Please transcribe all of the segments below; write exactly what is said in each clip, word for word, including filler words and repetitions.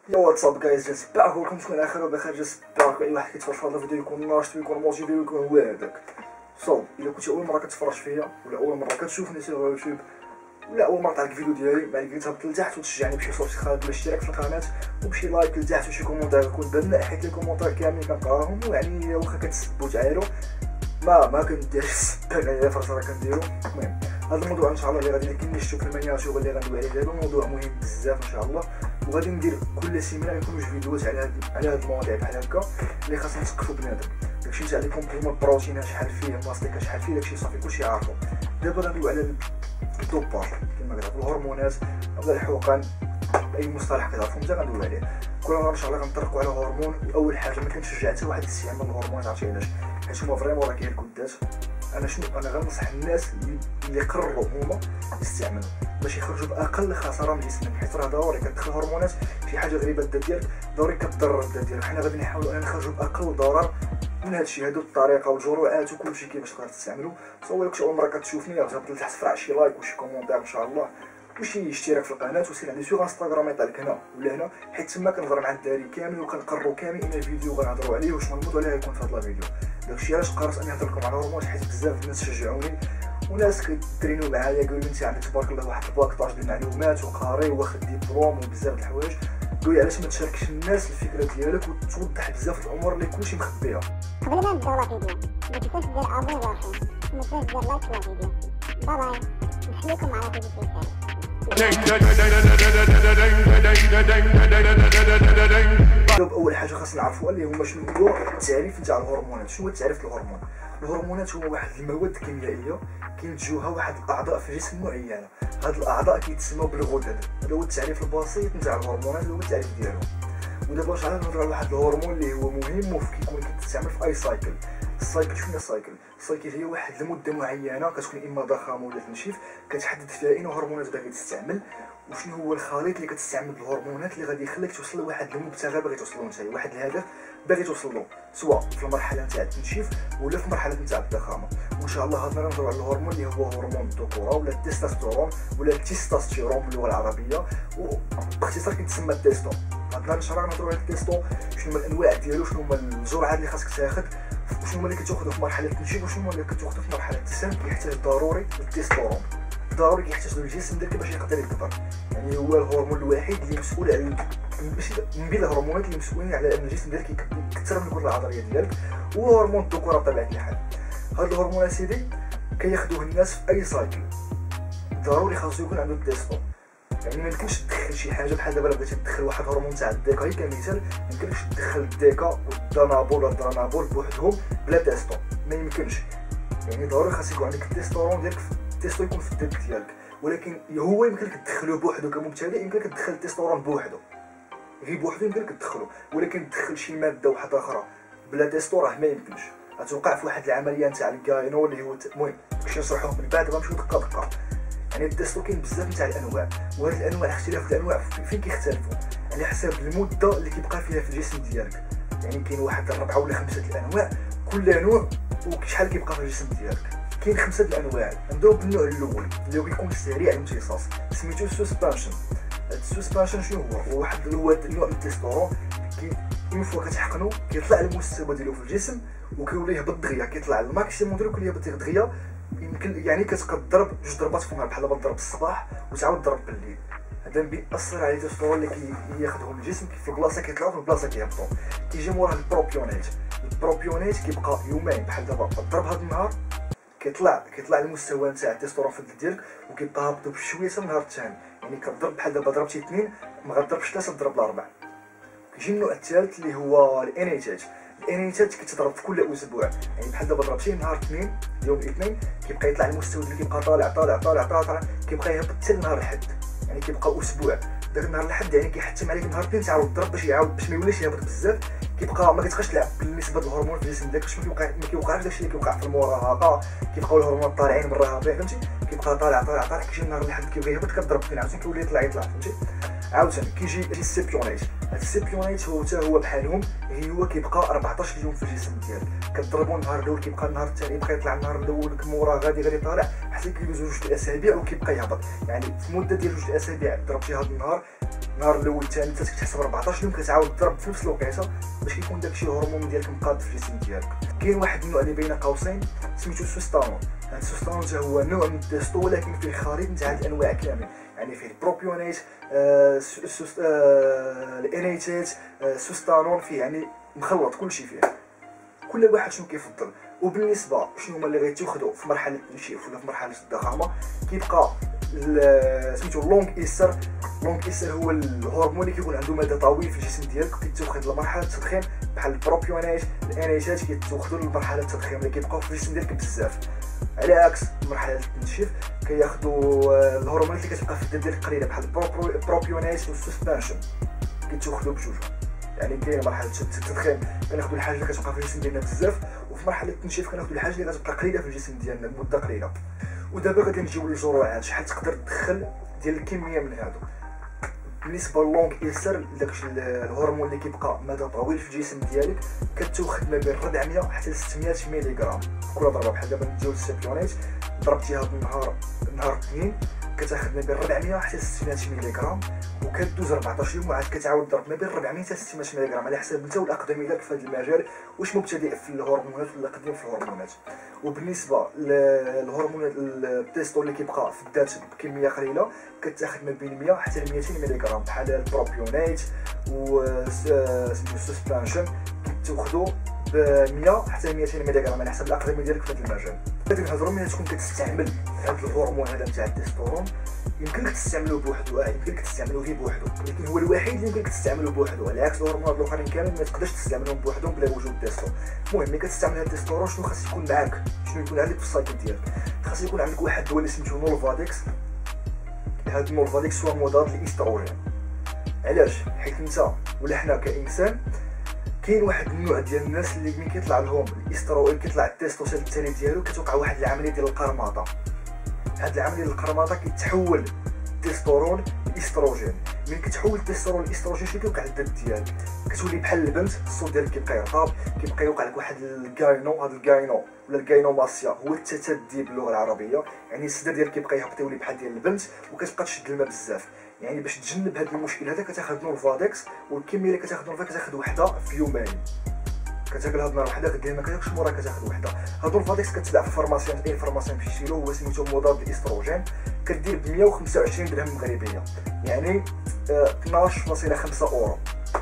يا واتساب جايز، جاسبر كلكم تكون على خير وبخير. جاسبر اي واحد كيتفرج في هذا الفيديو يكون ناشط ويكون موتيفي ويكون هو هذاك. صو الا كنتي اول مره كتفرج فيا ولا اول مره كتشوفني سير يوتيوب ولا اول مره تعرف الفيديو ديالي، ما عليك تهبط لتحت وتشجعني بشي سبسكرايب ولا اشتراك في القناه وبشي لايك لتحت وشي كومونتير يكون بناء، حيت الكومونتير كاملين كنقراهم ويعني واخا كتسبوا تعايروا ما ما كنديرش السب عليا فرصه راه كنديرو. المهم هذا الموضوع ان شاء الله اللي غادي لكن نشوف في المانياتور اللي غندوي عليه دابا موضوع مهم بزاف ان شاء الله، وغادي ندير كل سيمانه يكونوا جوج فيديوهات على هاد على هاد المواضيع بحال هكا اللي خاصنا نثقفوا بنادم. داكشي تاع لي كومبليمون البروتين شحال فيه، ماستيكا شحال فيه، داكشي صافي كلشي عارفو. دابا غندوي على الدوباج كما كتعرفوا، الهرمونات ولا الحقن، اي مصطلح كتعرفوا انت غندوي عليه. كل مره ان شاء الله غنطرقوا على هرمون. واول حاجه ما كنشجع حتى واحد يستعمل الهرمونات، عرفتي علاش؟ حيت هما فريمون راه كاين الكدات. انا شنو انا غنصح الناس اللي قرروا هما يستعملوا باش يخرجوا باقل خساره من جسمك، حيت راه ضروري كتدخل هرمونات شي حاجه غريبه الذات ديالك ضروري كتضرر الذات ديالك. حنا غادي نحاولوا ان نخرجوا باقل ضرر من هذا الشيء. هادو الطريقه والجرعات وكلشي كيفاش تقدر تستعملوا. صور كنت اول مره كتشوفني هبط لتحت فرع شي لايك وشي كومونتير ان شاء الله وشي اشتراك في القناه، وسير عندي سوغ انستغرام يطلع لك هنا ولا هنا، حيت تما كنهضر مع الدراري كامل وكنقرروا كامل ان الفيديو غنهضروا عليه واش الموضوع اللي غيكون في هذا الفيديو. داكشي علاش قررت اني نهضر لكم على الهرمونات، حيت بزاف الناس شجعوني وناس كيترينوا معايا قالوا لي انت عندك تبارك الله واحد الباكطاج ديال المعلومات وقاري واخد ديبلوم وبزاف د الحوايج، قالوا لي علاش ما تشاركش الناس الفكره ديالك وتوضح بزاف الامور اللي كلشي مخبيها. قبل ما نبداو لا فيديو ما تنساش دير ابوني للقناه، ما تنساش دير لايك للفيديو. باي باي، نخليكم على فيديو ثاني. اول حاجه خاصنا نعرفوا اللي هما شنو هو التعريف نتاع الهرمونات. شنو هو التعريف الهرمون؟ الهرمونات هما واحد المواد كيميائيه كينتجوها واحد الاعضاء في الجسم معينه، هاد الاعضاء كيتسموا بالغدد. هذا هو التعريف البسيط نتاع الهرمونات، هذا هو التعريف ديالهم. ودابا باش نهضروا على واحد الهرمون اللي هو مهم وكيكون كيتستعمل في اي سايكل. السايكل شنو هي السايكل؟ السايكل هي واحد المده معينه كتكون اما ضخامه ولا تنشيف كتحدد فيها اين هرمونات باغي تستعمل وشنو هو الخليط اللي كتستعمل الهرمونات اللي غادي يخليك توصل لواحد المبتغى باغي توصل له نتايا، واحد الهدف باغي توصل له، سواء في المرحله نتاع التنشيف ولا في المرحله نتاع الضخامه. وان شاء الله هضرنا نهضروا على الهرمون اللي هو هرمون الذكوره ولا التستوستيرون ولا التستوستيرون باللغه العربيه، وباختصار كيتسمى التيستو. هضرنا ان شاء الله نهضروا على التيستو، شنو هما الانواع ديالو، شنو هما الجرعات اللي خاصك تاخذ، وشنو هما اللي كتاخذوا في مرحله التنشيف وشنو هما اللي كتاخذوا في مرحله السن. كيحتاج ضروري التستورون، ضروري كيحتاج الجسم ديالك باش يقدر يكبر. يعني هو الهرمون الوحيد اللي مسؤول على ماشي من بين الهرمونات اللي مسؤولين على ان الجسم ديالك يكثر من الكتله العضليه ديالك، هو هرمون الذكوره بطبيعه الحال. هاد الهرمون اسيدي كياخذوه الناس في اي سايكل، ضروري خاصو يكون عنده التيستو. يعني ما يمكنش تدخل شي حاجه بحال دابا بغيتي تدخل واحد هرمون تاع الديكا هي كمثال، ما يمكنش تدخل الديكا والدانابول ولا الدرانابول بوحدهم بلا تيستو، ما يمكنش. يعني ضروري خاص يكون عندك التستورون ديالك، التيستو يكون في الدم ديالك، ولكن هو يمكن لك تدخلو بوحدو كمبتدئ، يمكن لك تدخل التستورون بوحدو غير بوحدو يمكن لك تدخلو، ولكن تدخل شي ماده واحده اخرى بلا تيستو راه ما يمكنش. غتوقع في واحد العمليه نتاع الكاينو اللي هو المهم داكشي نشرحوه من بعد، غنمشيو دقه دقه. يعني التيستو كاين بزاف نتاع الانواع، وهاد الانواع اختلاف الانواع فين كيختلفوا على حسب المده اللي كيبقى فيها في الجسم ديالك. يعني كاين واحد الربعه ولا خمسه الانواع، كل نوع وشحال كيبقى في الجسم ديالك. كاين خمسه الانواع. نبداو بالنوع الاول اللي هو كيكون سريع الامتصاص، سميتو السسبانشن. السسبانشن شنو هو؟ هو واحد هو النوع من التستورون كي اون فوا كتحقنو كيطلع المستوى ديالو في الجسم وكيولي يهبط دغيا، كيطلع الماكسيموم ديالو كيولي يهبط دغيا. يمكن يعني كتبقى تضرب جوج ضربات في النهار، بحال دابا تضرب الصباح وتعاود تضرب بالليل. هذا بيأثر على التستورون اللي كياخذهم الجسم في البلاصه كيطلعوا في البلاصه كيهبطوا. كيجي موراه البروبيونات. البروبيونات كيبقى يومين بحال دابا الضرب هذا النهار كيطلع كيطلع المستوى نتاع التستورون في الدم ديالك وكيبقى هابط بشويه حتى النهار الثاني. يعني كتضرب بحال دابا ضربتي اثنين ما غتضربش ثلاثه، تضرب الاربع. كيجي النوع الثالث اللي هو الانيتات. الانيتات كتضرب في كل اسبوع، يعني بحال دابا ضربتي نهار اثنين يوم الاثنين كيبقى يطلع المستوى اللي كيبقى طالع طالع طالع طالع, طالع كيبقى يهبط حتى نهار الحد، يعني كيبقى اسبوع. داك النهار الحد يعني كيحتم عليك نهار اثنين تعاود تضرب باش يعاود باش ما يوليش يهبط بزاف. كيبقى ما كتبقاش تلعب بالنسبه للهرمون في الجسم ديالك، باش ما كيوقع ما كيوقعش داكشي اللي كيوقع في المراهقه، كيبقاو الهرمونات طالعين مره هابطين، فهمتي؟ كيبقى طالع طالع طالع كيجي نهار الحد كيبغي يهبط كتضرب فين عاوتاني كيولي يطلع يطلع، فهمتي؟ عاوتاني كيجي السيبيونيت. هاد السيبيونيت هو حتى هو بحالهم، غير هو كيبقى أربعطاش يوم في الجسم ديالك، كتضربو النهار الاول كيبقى النهار الثاني يبقى يطلع النهار الاول مورا غادي غادي طالع حتى كيدوزو جوج الاسابيع وكيبقى يهبط. يعني في مده ديال جوج الاسابيع ضربتي هاد النهار، النهار الاول الثاني حتى كتحسب أربعطاش يوم كتعاود تضرب في نفس الوقيته باش كيكون داكشي الهرمون ديالك مقاد في الجسم ديالك. كاين واحد النوع اللي بين قوسين سميتو السوستانون. هاد السوستانون حتى هو نوع من التستو ولكن فيه خليط نتاع هاد الانواع كامل، يعني فيه البروبيونيت، آه آه الانيتات، آه سوستانون، فيه يعني مخلط كلشي فيه. كل واحد شنو كيفضل. وبالنسبه شنو هما اللي غيتاخذوا في مرحله التنشيف ولا في مرحله الضخامه، كيبقى سميتو لونغ ايستر. لونغ ايستر هو الهرمون اللي كيكون عنده مدى طويل في الجسم ديالك، كيتاخذ لمرحله التضخيم بحال البروبيونيت، الانيتات كيتاخذوا لمرحله التضخيم اللي كيبقاو في الجسم ديالك بزاف. على عكس مرحله التنشيف كياخذوا الهرمونات اللي كتبقى في الدم ديالك قليله بحال البروبيونيت والسسبانشن، كيتاخذوا بجوج. يعني كاين مرحله التضخيم كناخذوا الحاجه اللي كتبقى في الجسم ديالنا بزاف، وفي مرحله التنشيف كناخذوا الحاجه اللي كتبقى قليله في الجسم ديالنا لمده قليله. ودابا غادي نجيو للجرعات، شحال تقدر تدخل ديال الكميه من هادو. بالنسبه للونغ ايستر داك الهرمون اللي كيبقى مدى طويل في الجسم ديالك، كتاخذ ما بين أربعمية حتى ستمية ميليغرام كل ضربه. بحال دابا نديو السيبيونيت ضربتي هاد النهار النهار اثنين كتاخذ ما بين أربعمية حتى ستمية ميليغرام، وكدوز أربعطاش يوم وعاد كتعاود ضرب ما بين أربعمية حتى ستمية ميليغرام على حساب انت والاقدم ديالك في هذا المجال، واش مبتدئ في الهرمونات ولا قديم في الهرمونات. وبالنسبه للهرمونات التيستو اللي كيبقى في الذات بكميه قليله، كتاخذ ما بين مية حتى ميتين ميليغرام بحال البروبيونيت و سميتو سسبانشن، كتاخذوا ب مية حتى ميتين ميليغرام على حسب الاقدم ديالك في هذا المجال. غادي نهضروا ملي تكون كتستعمل هذا الهرمون هذا نتاع التستورون، يمكن لك تستعملوه بوحدو، اه يمكن لك تستعملوه غير بوحدو، ولكن هو الوحيد اللي يمكن لك تستعملوه بوحدو، على عكس الهرمونات الاخرين كامل ما تقدرش تستعملهم بوحدهم بلا وجود التستو. المهم ملي كتستعمل هذا التستورون شنو خاص يكون معاك، شنو يكون عندك في السايكل ديالك؟ خاص يكون عندك واحد الدواء اللي سميتو نولفاديكس. هذا النولفاديكس هو مضاد للاستروجين. علاش؟ حيت انت ولا حنا كانسان كاين واحد النوع ديال الناس اللي ملي كيطلع لهم الاستروجين كيطلع التستوستيرون الثاني ديالو كتوقع واحد العمليه ديال القرماطه. هاد العمليه ديال القرماطه كيتحول التستورون لاستروجين. ملي كتحول التستورون لاستروجين شنو كيوقع للذات ديالك؟ كتولي بحال البنت، الصوت ديالك كيبقى يرطب، كيبقى يوقع لك واحد الكاينو. هاد الكاينو ولا الكاينوماسيا هو التتدي باللغه العربيه، يعني الصدر ديالك كيبقى يهبط يولي بحال ديال البنت وكتبقى تشد الماء بزاف. يعني باش تجنب هذا المشكل هذا كتاخذ نولفاديكس، والكميه اللي كتاخذ نولفاديكس كتاخذ وحده في يومين. كتاكل هاد النهار وحده غدير ما كتاكلش مورا كتاخذ وحده. هاد نولفاديكس كتباع في الفارماسيون، اي فارماسيون مشيتي له هو سميتو مضاد الاستروجين، كدير ب مية وخمسة وعشرين درهم مغربيه، يعني اثناش فاصلة خمسة اورو.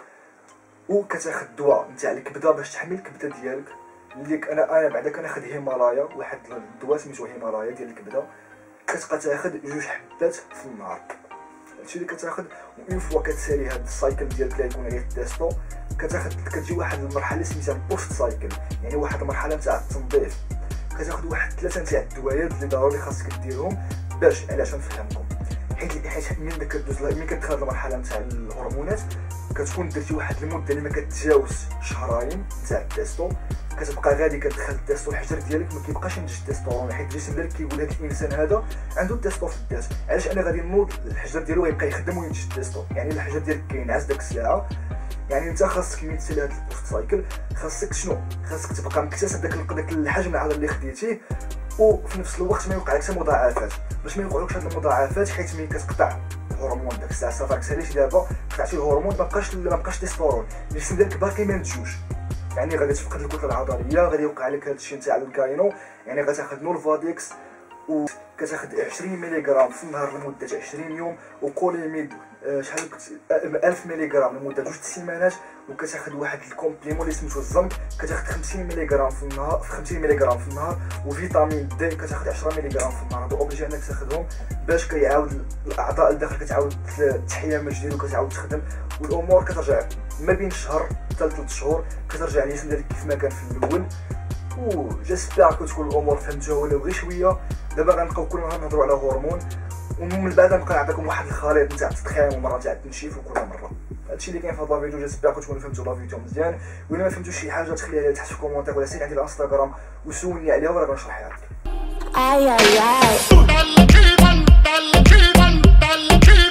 وكتاخذ دواء نتاع الكبده باش تحمي الكبده ديالك، اللي انا انا بعدا كناخذ هيمالايا، واحد الدواء سميتو هيمالايا ديال الكبده، كتبقى تاخذ جوج حبات في النهار. هادشي اللي كتاخذ، وإون فوا كتسالي هاد السايكل ديالك اللي يكون عليه التيستو، كتاخذ كتجي واحد المرحله سميتها البوست سايكل، يعني واحد المرحله نتاع التنظيف. كتاخذ واحد ثلاثه نتاع الدوايات اللي ضروري خاصك ديرهم. باش علاش نفهمكم، حيت حيت ملي كدوز ملي كتدخل المرحله نتاع الهرمونات كتكون درتي واحد المده اللي ما كتجاوز شهرين نتاع التيستو، كتبقى غادي كتدخل التيستو الحجر ديالك ما كيبقاش ينتج التستورون، حيت الجسم ديالك كيقول هذا الانسان هذا عنده التيستو في الذات. علاش انا غادي نوض الحجر ديالو غيبقى يخدم وينتج التيستو؟ يعني الحجر ديالك كينعس داك الساعه. يعني انت خاصك ملي تسالي هذا البوست سايكل خاصك شنو؟ خاصك تبقى مكتسب داك داك الحجم العضلي اللي خديتيه، وفي نفس الوقت ما يوقع لك حتى مضاعفات. باش ما يوقعوكش هاد المضاعفات، حيت ملي كتقطع الهرمون داك الساعه صافاك ساليتي دابا قطعتي الهرمون ما بقاش ما بقاش تستورون، الجسم ديالك باقي ما نتجوش، يعني غادي تفقد الكتله العضليه، غادي يوقع لك هذا الشيء نتاع الكاينو. يعني غتاخذ نولفاديكس وكتاخذ عشرين ميليغرام في النهار لمده عشرين يوم، وكوليميد شحال ألف ميليغرام لمده جوج سيمانات، وكتاخذ واحد الكومبليمون اللي سميتو الزنك كتاخذ خمسين ميليغرام في النهار في خمسين ميليغرام في النهار، وفيتامين دي كتاخذ عشرة ميليغرام في النهار. هادو اوبليجي انك تاخذهم باش كيعاود الاعضاء الداخل كتعاود تحيا من جديد وكتعاود تخدم، والامور كترجع ما بين شهر حتى ثلاث شهور كترجع الجسم ديالك كيف ما كان في الاول. و جيسبيغ تكون الامور فهمتوها ولو غير شويه. دابا غنبقاو كل نهار نهضروا على هرمون، ومن بعد نبقى نعطيكم واحد الخليط نتاع التدخين ومره تاع التنشيف وكل مره. هادشي اللي كاين في هاد الفيديو، جيسبيغ تكونوا فهمتوا لا فيديو مزيان. وإلا ما فهمتوش شي حاجه تخليها لي تحت في الكومونتير ولا سير عندي الانستغرام وسولني عليها وراه غنشرحها لك. اي اي اي